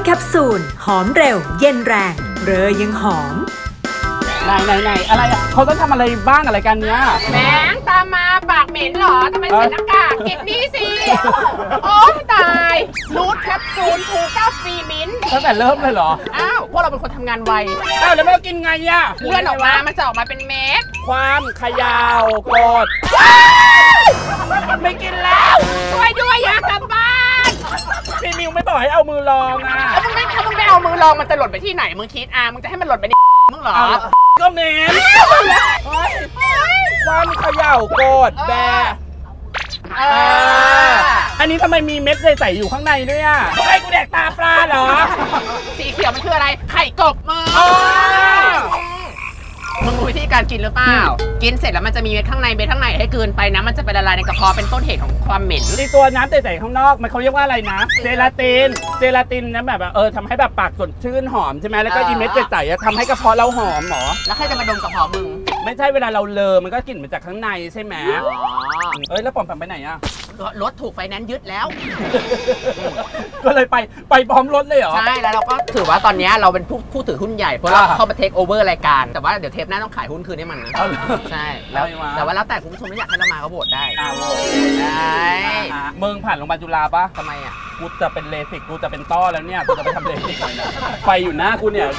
แคปซูลหอมเร็วเย็นแรงเรอยังหอมไหนอะไรอ่ะเขาต้องทำอะไรบ้างอะไรกันเนี้ยแมงตามมาปากเหม็นเหรอทำไมใส่หน้ากากกินนี่สิโอ้ตายนูดแคปซูลทูก้าฟรีมิ้นตั้งแต่เริ่มเลยเหรออ้าวพวกเราเป็นคนทำงานไวอ้าวแล้วไม่กินไงอ่ะเลื่อนออกมามันจะออกมาเป็นเม็ดความขยาวกดไม่กินแล้วช่วยด้วยอยากกลับบ้านพี่มิวไม่บอกให้เอามือลองอ่ะถ้ามึงไม่เอามือลองมันจะหล่นไปที่ไหนมึงคิดมึงจะให้มันหล่นไปในมึงเหรอก็เหม็นความเขย่ากดแบอันนี้ทำไมมีเม็ดใสๆอยู่ข้างในด้วยอ่ะให้กูแดกตาปลาเหรอสีเขียวมันคืออะไรไข่กบมึงรู้วิธีการกินหรือเปล่ากินเสร็จแล้วมันจะมีเม็ดข้างในให้กลืนไปนะมันจะไปละลายในกระเพาะเป็นต้นเหตุของความเหม็นในตัวน้ำใสๆข้างนอกมันเขาเรียกว่าอะไรนะเจลาตินนะแบบทำให้แบบปากสดชื่นหอมใช่ไหมแล้วก็อีเม็ดใสๆทำให้กระเพาะเราหอมหรอแล้วใครจะมาดมกระเพาะมึงไม่ใช่เวลาเราเลอมันก็กลิ่นมาจากข้างในใช่ไหมแล้วปอมไปไหนอะรถถูกไฟแนนซ์ยึดแล้วก็เลยไปพร้อมรถเลยเหรอใช่แล้วเราก็ถือว่าตอนนี้เราเป็นผู้ถือหุ้นใหญ่เพราะเราเข้ามาเทคโอเวอร์รายการแต่ว่าเดี๋ยวเทปหน้าต้องขายหุ้นคืนให้มันนะใช่แล้วแต่ว่าแล้วแต่คุณผู้ชมไม่อยากให้เรามาก็โหวตได้โหวตได้มึงผ่านโรงพยาบาลจุฬาปะทำไมอ่ะกูจะเป็นเลสิกกูจะเป็นต้อแล้วเนี่ยกูจะไปทำเลสิกไฟอยู่หน้ากูเนี่ย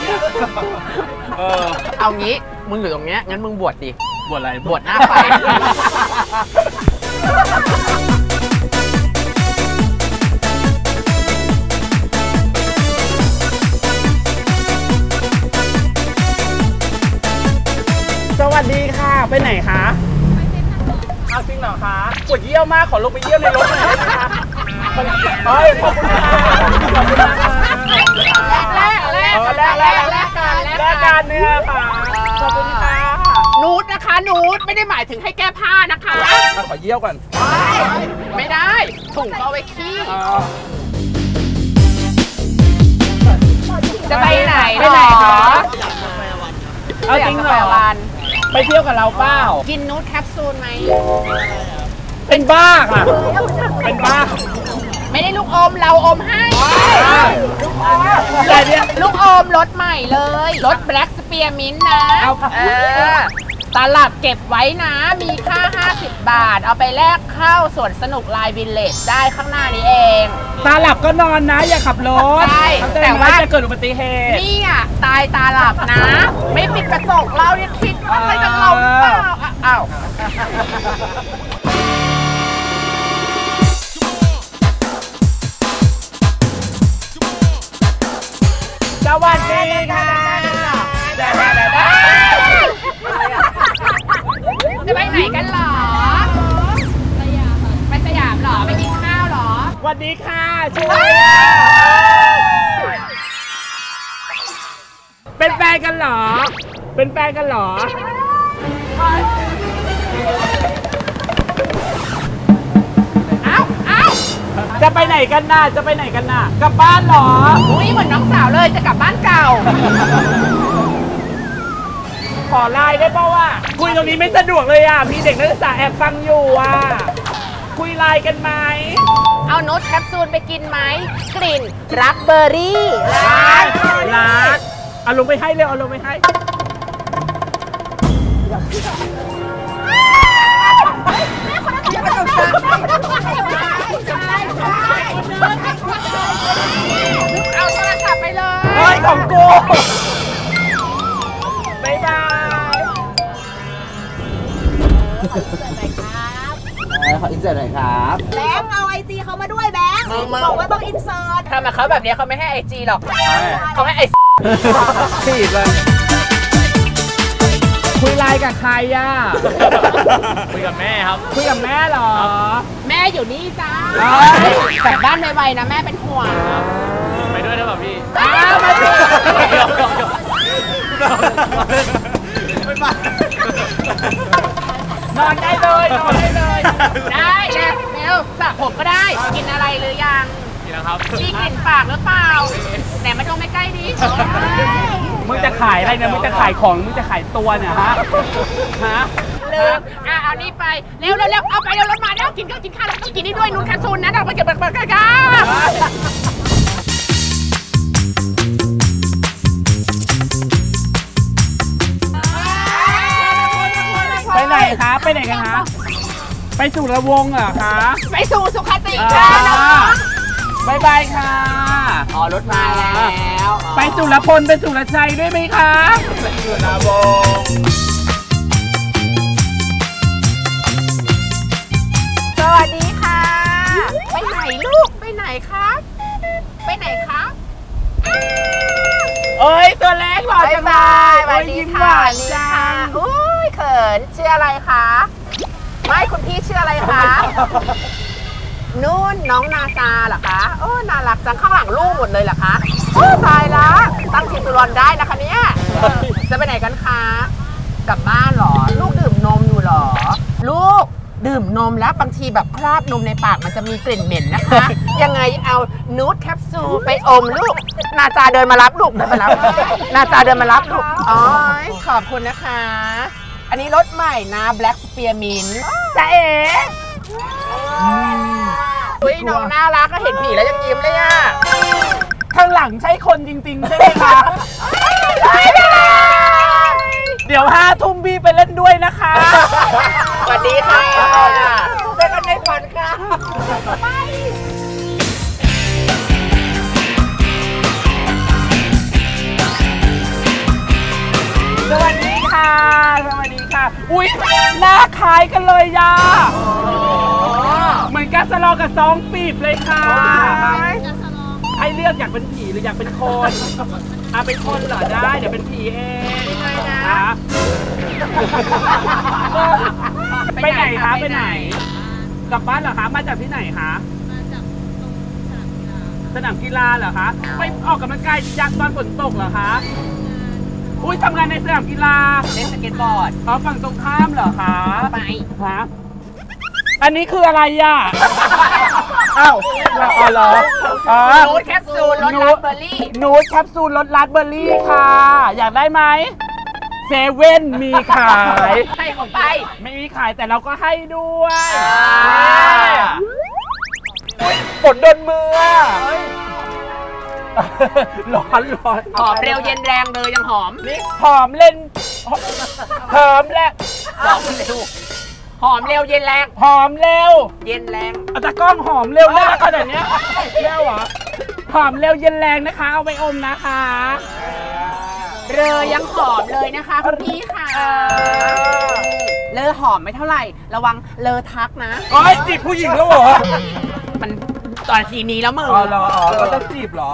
เอางี้มึงอยู่ตรงเนี้ยงั้นมึงบวชดิบวชอะไรบวชหน้าไฟสวัสดีค่ะไปไหนคะเอาจริงเหรอคะปวดเยี่ยวมากขอลงไปเยี่ยวในรถหน่อยได้ไหมคะเฮ้ยขอบคุณค่ะขอบคุณค่ะแลกกันเนี่ยค่ะขอบคุณค่ะนูดนะคะนูดไม่ได้หมายถึงให้แก้ผ้านะคะขอเยี่ยวก่อนไม่ได้ถุงก็เอาไว้ขี้จะไปไหนคะเอาจริงเหรอไปเที่ยวกับเราเปล่ากินนูดแคปซูลไหมเป็นบ้าค่ะเป็นบ้าไม่ได้ลูกอมเราอมให้ลูกอมรสใหม่เลยรสแบล็กสเปียร์มินต์นะตลับเก็บไว้นะมีค่า50 บาทเอาไปแลกเข้าสวนสนุกไลน์วิลเลจได้ข้างหน้านี้เองตาหลับก็นอนนะอย่าขับรถใช่แต่ว่าจะเกิดอุบัติเหตุนี่อ่ะตายตาหลับนะไม่ปิดกระจกเราเนี่ยคิดอะไรกับเราหรือเปล่าอ้าวสวัสดีค่ะจะไปไหนกันหรอไปสยามหรอไปกินข้าวหรอสวัสดีค่ะช่วยเป็นแฟนกันหรอเป็นแฟนกันหรอจะไปไหนกันน่ะจะไปไหนกันน่ะกลับบ้านหรออุ้ยเหมือนน้องสาวเลยจะกลับบ้านเก่าขอไลน์ได้ป่าวว่าคุยตรงนี้ไม่สะดวกเลยอ่ะมีเด็กนักศึกษาแอบฟังอยู่อ่ะคุยไลน์กันไหมเอาโน้ตแคปซูลไปกินไหมกลิ่นรักเบอร์รี่รักเอาลงไปให้เร็วเอาลงไปให้เอาโทรศัพท์ไปเลยเฮ้ยของกูบ๊ายบายขออินเสิร์ตหน่อยครับแบงค์เอาIGเขามาด้วยแบงค์บอกว่าต้องอินเสิร์ตทำมาเขาแบบนี้เขาไม่ให้IGหรอกเขาให้ผิดเลยคุยไลน์กับใครอ่ะคุยกับแม่ครับคุยกับแม่เหรอแม่อยู่นี่จ้ากลับบ้านไวๆนะแม่เป็นห่วงไปด้วยได้ป่ะพี่มาดินอนได้เลยได้เร็วสระผมก็ได้กินอะไรหรือยังกินแล้วครับมีกลิ่นปากหรือเปล่าแหนมาตรงไม่ใกล้ดิมึงจะขายอะไรเนี่ยมึงจะขายของมึงจะขายตัวเนี่ยฮะลืมเอานี่ไปเร็วเอาไปเร็วมาแล้วกินข้าวแล้วต้องกินนี่ด้วยนูนแคปซูลนะเราไปเก็บกันคะ ไปไหนกันคะ ไปสู่ระวงเหรอคะไปสู่สุขติค่ะน้องบายบายค่ะอ๋อรถมาแล้วไปสุรพลไปสุรชัยด้วยไหมคะไปสุรวงศ์สวัสดีค่ะ ไปไหนลูก ไปไหนครับ ไปไหนครับเอ้ยตัวเล็กหล่อจังเลยสวัสดียิ้มหค่ะวานจังอุ้ยเขินชื่ออะไรคะ ไม่คุณพี่ชื่ออะไรคะ นู่นน้องนาจาเหรอคะโอ้น่ารักจังข้างหลังลูกหมดเลยเหรอคะโอ้ตายละตั้งทีสุรอนได้นะคะเนี่ยจะไปไหนกันคะกลับบ้านเหรอ ลูกดื่มนมอยู่เหรอ ลูกดื่มนมแล้วบางทีแบบคราบนมในปากมันจะมีกลิ่นเหม็นนะคะ ยังไงเอานูตแคปซูลไปอมลูกนาจาเดินมารับลูกเดินมารับนาจาเดินมารับลูกอ๋อขอบคุณนะคะ อันนี้รถใหม่นะ Black Spearmint จ้าเอ๋อุ้ยน้องน่ารักก็เห็นผีแล้วยังยิ้มเลยอ่ะข้างหลังใช่คนจริงๆใช่ไหมคะ เดี๋ยว5 ทุ่มพี่ไปเล่นด้วยนะคะสวัสดีค่ะเจอกันในฝันค่ะสวัสดีค่ะ สวัสดีค่ะ อุ๊ย หน้าคล้ายกันเลยย่าเหมือนกัสลอกับซองปีบเลยค่ะ ให้เลือกอยากเป็นผีหรืออยากเป็นคนเป็นคนเหรอได้ เดี๋ยวเป็นผีเองไปไหนคะไปไหน กลับบ้านเหรอคะ มาจากที่ไหนคะ มาจากตรงสนามกีฬาเหรอคะ ไปออกกำลังกายยักษ์ตอนฝนตกเหรอคะ อุ้ยทำงานในสนามกีฬาเล่นสเก็ตบอร์ดฝั่งตรงข้ามเหรอคะไปฮะอันนี้คืออะไรอ่ะ อ้าวเหรอนูตแคปซูลรสราสเบอร์รี่นูตแคปซูลรสราสเบอร์รี่ค่ะ อยากได้ไหมเซเว่นมีขายให้ผมไปไม่มีขายแต่เราก็ให้ด้วยฝนโดนมือร้อนหอมเร็วเย็นแรงเลยยังหอมนี่หอมเล่นหอมแหละหอมเร็วหอมเร็วเย็นแรงหอมเร็วเย็นแรงตะกล้องหอมเร็วได้ขนาดนี้เร็วเหรอหอมเร็วเย็นแรงนะคะ เอาไปอมนะคะเรอยังหอมเลยนะคะคุณพี่ค่ะเลอหอมไม่เท่าไหร่ระวังเลอทักนะอ๋อจีบผู้หญิงแล้วเหรอมันตอนทีนี้แล้วมึงอ๋อเหรอก็ต้องจีบเหรอ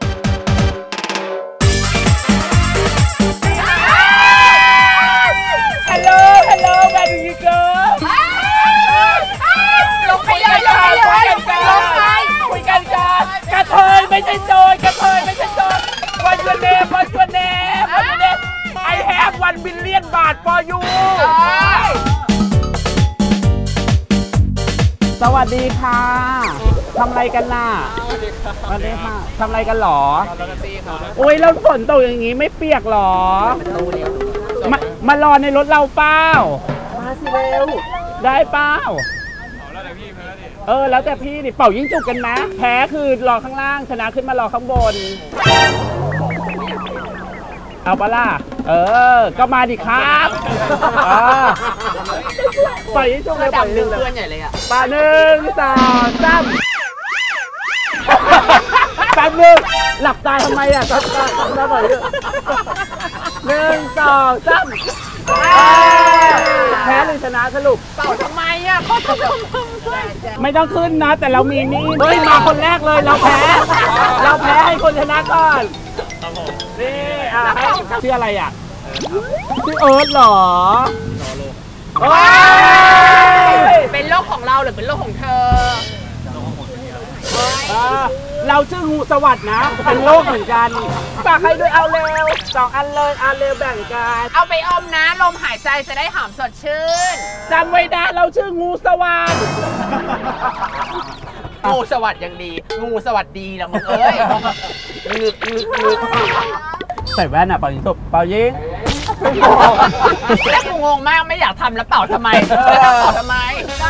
ฮัลโหลwhere do you go ลงไปเลยลงไปคุยกันก่อนกระเทยไม่ใช่โจร What's your name I have 1 billion บาท for you สวัสดีค่ะทำอะไรกันล่ะสวัสดีค่ะทำอะไรกันหรอโอ้ยแล้วฝนตกอย่างงี้ไม่เปียกหรอมารอในรถเราเปล่ามาสิเร็วได้เปล่าแล้วแต่พี่ดิเป่ายิ่งจุกกันนะแพ้คือรอข้างล่างชนะขึ้นมารอข้างบนเอาปะล่ะก็มาดิครับปล่อยยิ่งจุกเลยปล่อยยิ่งจุกเพื่อนใหญ่เลยอ่ะปะ1 2 3แป๊บนึงหลับตาทำไมอ่ะตาปล่อย1 2 3แพ้หรือชนะสรุปเป่าทำไมอ่ะเขาจะทำด้วยไม่ต้องขึ้นนะแต่เรามีนี่เฮ้ยมาคนแรกเลยเราแพ้ให้คนชนะก่อนนี่ชื่ออะไรอ่ะชื่อเอิร์ธเหรอเป็นโรคของเราหรือเป็นโรคของเธอเราชื่องูสวัสด์นะเป็นโรคเหมือนกันฝากให้ด้วยเอาเร็ว2 อันเลยเร็วแบ่งกันเอาไปอมนะลมหายใจจะได้หอมสดชื่นจำไว้นะเราชื่องูสวัสด์งูสวัสดิ์ยังดีงูสวัสดีละมึงเอ้ยงึกใส่แว่นอ่ะเป่ายิงจบเป่ายิงแล้วกูงงมากไม่อยากทำแล้วเป่าทำไมทำไม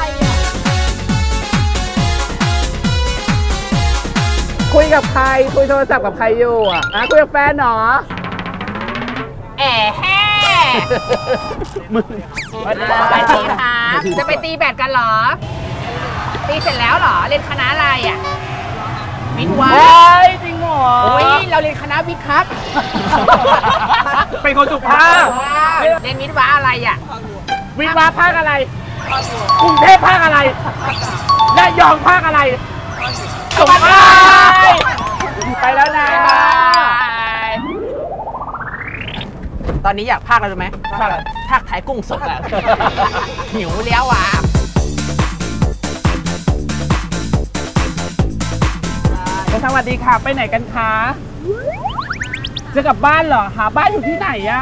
คุยกับใครคุยโทรศัพท์กับใครอยู่อ่ะคุยกับแฟนเหรอแห่มึงไปตีครับจะไปตีแบดกันเหรอ ตีเสร็จแล้วเหรอ เรียนคณะอะไรอ่ะวิทย์วะเฮ้ยจริงเหรอโอ้ยเราเรียนคณะวิทย์ครับเป็นคนสุภาพเรียนวิทย์วะอะไรอ่ะวิทย์วะภาคอะไรกรุงเทพภาคอะไรระยองภาคอะไรสงขลาไปแล้วนะตอนนี้อยากพากอะไรรู้ไหมพากขายกุ้งสดอะหิวแล้วอ่ะสวัสดีค่ะ ไปไหนกันคะ จะกลับบ้านเหรอหาบ้านอยู่ที่ไหนอะ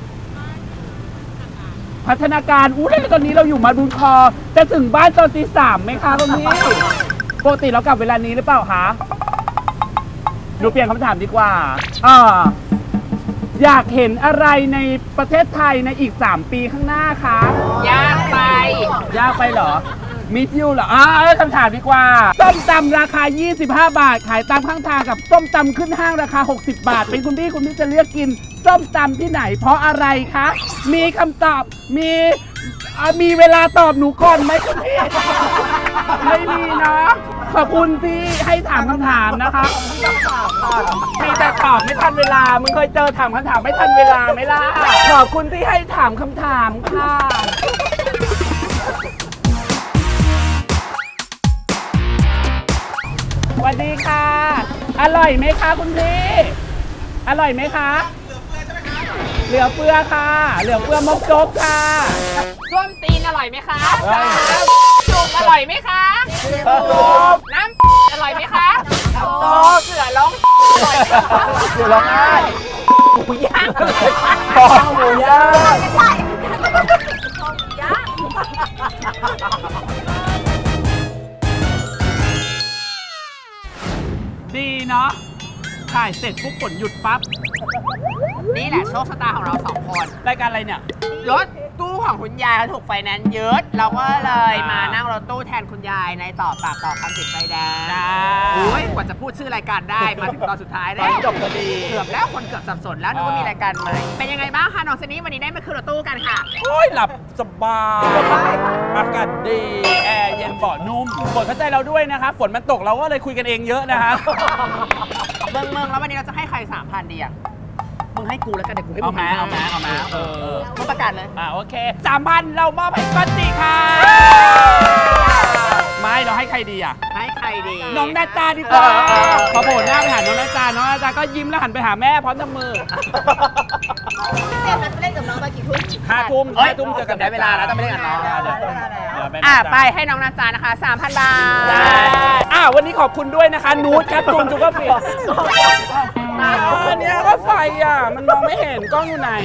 พัฒนาการอู้ตอนนี้เราอยู่มาบุญคอจะถึงบ้านตอนตี 3ไหมคะตรงนี้ปกติเรากลับเวลานี้หรือเปล่าคะดูเปลี่ยนคำถามดีกว่าอยากเห็นอะไรในประเทศไทยในอีก 3 ปีข้างหน้าคะยากไปยากไปเหรอมิดยูเหรอคำถามดีกว่าส้มตำราคา 25 บาท ขายตามข้างทางกับส้มตำขึ้นห้างราคา 60 บาท เป็นคุณพี่จะเลือกกินส้มตำที่ไหนเพราะอะไรคะ มีคำตอบ มีเวลาตอบหนูก่อนไหมคุณพี่ ไม่มีนะขอบคุณที่ให้ถามคำถามนะคะมีแต่ตอบไม่ทันเวลา มึงเคยเจอถามคำถามไม่ทันเวลาไหมล่ะ ขอบคุณที่ให้ถามคำถามค่ะสวัสดีค่ะ อร่อยไหมคะคุณพี่ อร่อยไหมคะ เหลือเฟือค่ะ เหลือเฟือมกจกค่ะส้มตีนอร่อยไหมคะจุกอร่อยไหมคะน้ำอร่อยไหมคะเสือร้องอร่อยไหมคะเสือร้องไห้หมูย่างคอหมูย่างดีเนาะถ่ายเสร็จปุ๊บฝนหยุดปั๊บนี่แหละโชคชะตาของเรา2 คนรายการอะไรเนี่ยรถตู้ของคุณยายเขาถูกไฟแนนซ์ยึดเราก็เลยมานั่งรถตู้แทนคุณยายในต่อปากต่อคำติดไฟแดงโอ้ยกว่าจะพูดชื่อรายการได้มาถึงตอนสุดท้ายแล้วจบพอดีเกือบแล้วคนเกือบสับสนแล้วนึกว่ามีรายการใหม่เป็นยังไงบ้างคะน้องเซนี่วันนี้ได้มาขึ้นรถตู้กันค่ะโอ้ยหลับสบายอากาศดี แอร์เย็นเบาะนุ่มฝนเข้าใจเราด้วยนะคะฝนมันตกเราก็เลยคุยกันเองเยอะนะคะเมืองแล้ววันนี้เราจะให้ใคร 3,000 ดีอ่ะมึงให้กูแล้วกันเดี๋ยวกูให้มึงเอามามึงประกาศเลยโอเค 3,000 เรามอบให้ก๊อตจิค่ะ ไม่เราให้ใครดีอ่ะให้ใครดีน้องนาจาดีกว่าพอโผล่หน้าไปหาน้องนาจาก็ยิ้มแล้วหันไปหาแม่พร้อมทำมือเล่นกับน้องไปกี่ทุ่ม 5 ทุ่ม 5 ทุ่มเจอกันได้เวลาแล้วต้องไปเล่นกับน้อง ไปให้น้องนาจานะคะ 3,000 บาทวันนี้ขอบคุณด้วยนะคะนูตครับจูนจุกก็เปลี่ยนอันนี้ก็ไฟมันมองไม่เห็นกล้องอยู่ไหน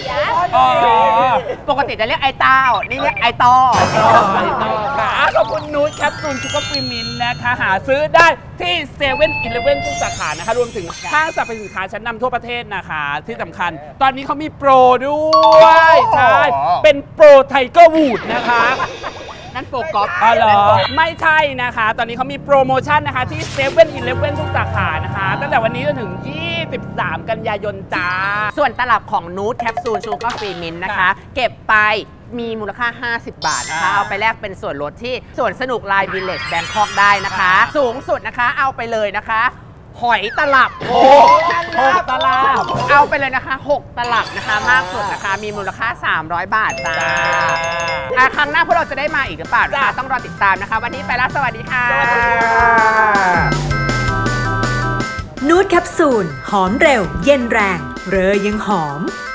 ปกติจะเรียกไอ้เต้านี่เรียกไอ้ต้อขอบคุณนูตครับจูนจุกก็ฟรีมินนะคะหาซื้อได้ที่7-Eleven ทุกสาขานะคะรวมถึงห้างสรรพสินค้าชั้นนำทั่วประเทศนะคะที่สำคัญตอนนี้เขามีโปรด้วยใช่เป็นโปรไทเกอร์วูดนะคะนั่นโปรกอล์ฟเหรอไม่ใช่นะคะตอนนี้เขามีโปรโมชั่นนะคะที่7-Eleven ทุกสาขานะคะตั้งแต่วันนี้จนถึง23 กันยายนจ้าส่วนตลับของนูตแคปซูลชูการ์ฟรีมินต์นะคะเก็บไปมีมูลค่า50 บาทนะคะเอาไปแลกเป็นส่วนลดที่สวนสนุกไลน์วิลเลจแบงคอกได้นะคะสูงสุดนะคะเอาไปเลยนะคะหอยตลับ 6 ตลับเอาไปเลยนะคะ6 ตลับนะคะมากสุดนะคะมีมูลค่า300 บาทจ้าครั้งหน้าพวกเราจะได้มาอีกหรือเปล่านะคะต้องรอติดตามนะคะวันนี้ไปแล้วสวัสดีค่ะนูตแคปซูลหอมเร็วเย็นแรงเรอยังหอม